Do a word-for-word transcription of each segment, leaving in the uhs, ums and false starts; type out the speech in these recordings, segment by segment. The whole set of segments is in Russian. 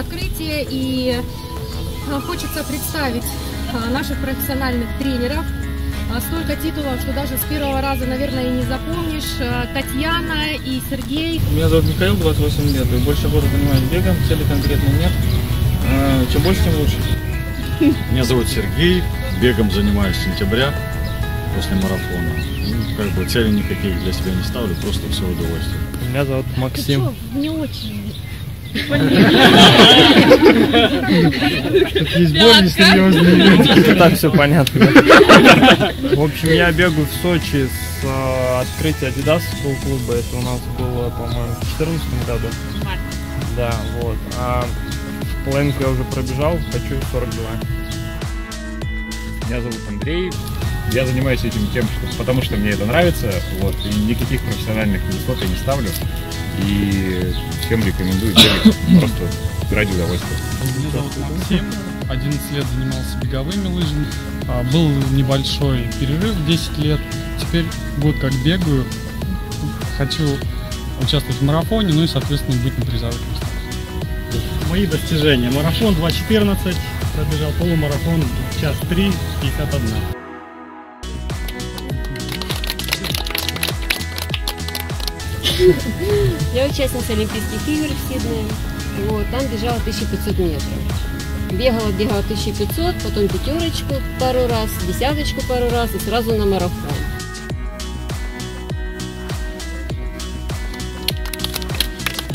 открытие, и хочется представить наших профессиональных тренеров. Столько титулов, что даже с первого раза, наверное, и не запомнишь. Татьяна и Сергей. Меня зовут Михаил, двадцать восемь лет, и больше года занимаюсь бегом, цели конкретно нет. Чем больше, тем лучше. Меня зовут Сергей, бегом занимаюсь с сентября после марафона. Ну, как бы цели никаких для себя не ставлю, просто все удовольствие. Меня зовут Максим. Ты что, не очень. Есть более серьезные. Так все понятно. В общем, я бегаю в Сочи с э, открытия Адидасовского клуба. Это у нас было, по-моему, в две тысячи четырнадцатом году. Да, вот. А половинку я уже пробежал, хочу сорок два. Меня зовут Андрей. Я занимаюсь этим тем, что, потому что мне это нравится. Вот, и никаких профессиональных высот я не ставлю. И всем рекомендую бегать просто ради удовольствия. Меня зовут Максим, одиннадцать лет занимался беговыми лыжами, был небольшой перерыв, десять лет, теперь год как бегаю, хочу участвовать в марафоне, ну и соответственно быть на призовых местах. Мои достижения: марафон два четырнадцать, пробежал полумарафон час три пятьдесят один. Я участница Олимпийских игр в Сиднее. Вот, там бежала тысяча пятьсот метров. Бегала, бегала тысячу пятьсот, потом пятерочку пару раз, десяточку пару раз и сразу на марафон.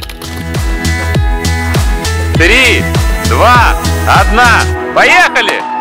Три, два, одна, поехали!